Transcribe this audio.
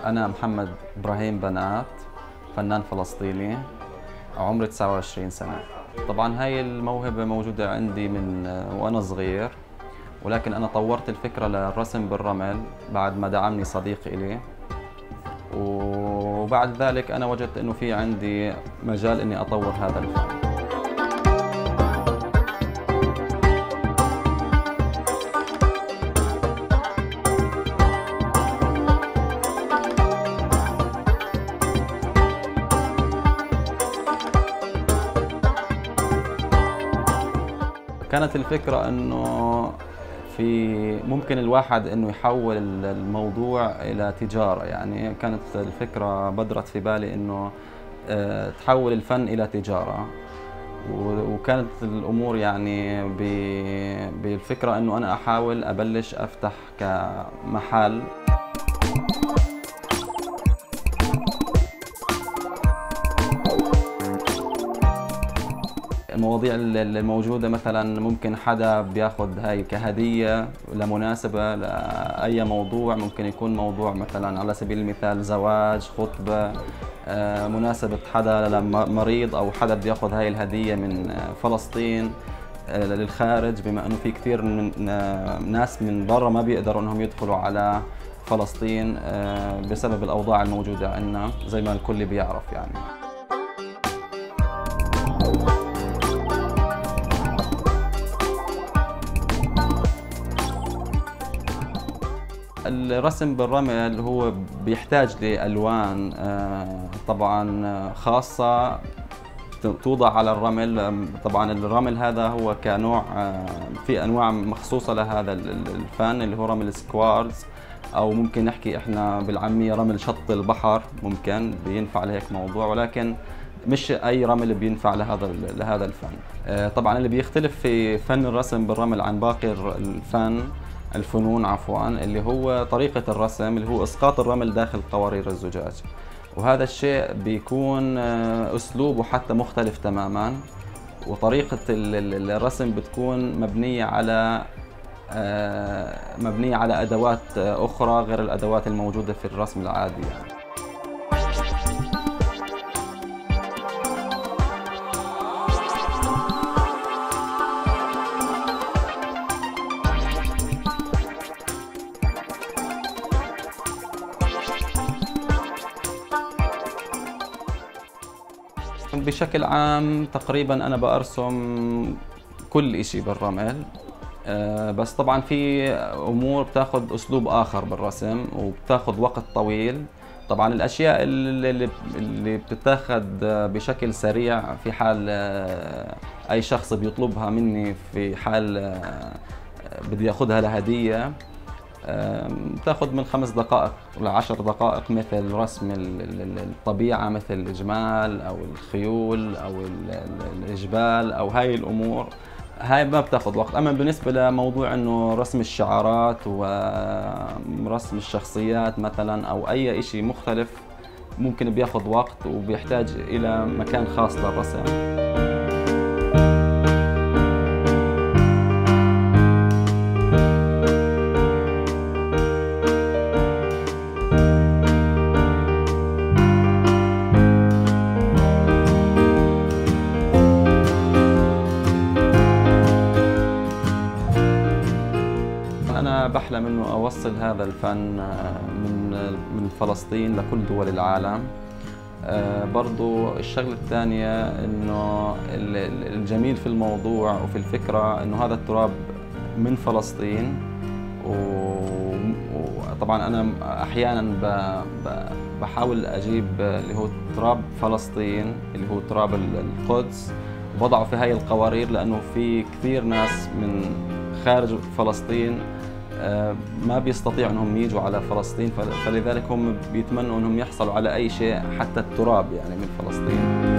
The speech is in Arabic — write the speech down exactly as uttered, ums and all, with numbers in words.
أنا محمد إبراهيم بنات، فنان فلسطيني، عمري تسعة وعشرين سنة. طبعاً هاي الموهبة موجودة عندي من وأنا صغير، ولكن أنا طورت الفكرة للرسم بالرمل بعد ما دعمني صديق إلي، وبعد ذلك أنا وجدت إنه في عندي مجال إني أطور هذا الفن. كانت الفكرة إنه في ممكن الواحد إنه يحول الموضوع إلى تجارة، يعني كانت الفكرة بدرت في بالي إنه تحول الفن إلى تجارة، وكانت الأمور يعني بالفكرة إنه أنا أحاول أبلش أفتح كمحل. المواضيع الموجودة مثلا ممكن حدا بياخذ هاي كهدية لمناسبة لأي موضوع، ممكن يكون موضوع مثلا على سبيل المثال زواج، خطبة، مناسبة حدا مريض أو حدا بياخذ هاي الهدية من فلسطين للخارج، بما أنه في كثير من ناس من برا ما بيقدروا أنهم يدخلوا على فلسطين بسبب الأوضاع الموجودة عندنا زي ما الكل بيعرف يعني. الرسم بالرمل هو بيحتاج لألوان طبعا خاصة توضع على الرمل. طبعا الرمل هذا هو كنوع، في أنواع مخصوصة لهذا الفن اللي هو رمل سكوارز، أو ممكن نحكي إحنا بالعامية رمل شط البحر، ممكن بينفع لهيك موضوع، ولكن مش أي رمل بينفع لهذا لهذا الفن. طبعا اللي بيختلف في فن الرسم بالرمل عن باقي الفن الفنون عفوا اللي هو طريقة الرسم، اللي هو إسقاط الرمل داخل قوارير الزجاج، وهذا الشيء بيكون أسلوبه حتى مختلف تماما، وطريقة الرسم بتكون مبنية على مبنية على أدوات أخرى غير الأدوات الموجودة في الرسم العادي يعني. بشكل عام تقريبا أنا برسم كل إشي بالرمل، بس طبعا في أمور بتاخذ أسلوب آخر بالرسم وبتاخذ وقت طويل. طبعا الأشياء اللي اللي بتتاخذ بشكل سريع في حال أي شخص بيطلبها مني، في حال بدي ياخذها لهدية، تاخذ من خمس دقائق لعشر دقائق، مثل رسم الطبيعة مثل الجمال أو الخيول أو الجبال أو هاي الأمور، هاي ما بتاخذ وقت. أما بالنسبة لموضوع إنه رسم الشعارات ورسم الشخصيات مثلا أو أي إشي مختلف ممكن بياخذ وقت وبيحتاج إلى مكان خاص للرسم. أنا بحلم إنه أوصل هذا الفن من من فلسطين لكل دول العالم. برضو الشغلة الثانية إنه الجميل في الموضوع وفي الفكرة إنه هذا التراب من فلسطين، وطبعا أنا أحيانا بحاول أجيب اللي هو تراب فلسطين اللي هو تراب القدس وبضعه في هاي القوارير، لأنه في كثير ناس من خارج فلسطين ما بيستطيعوا انهم يجوا على فلسطين، فلذلك هم بيتمنوا انهم يحصلوا على اي شيء حتى التراب يعني من فلسطين.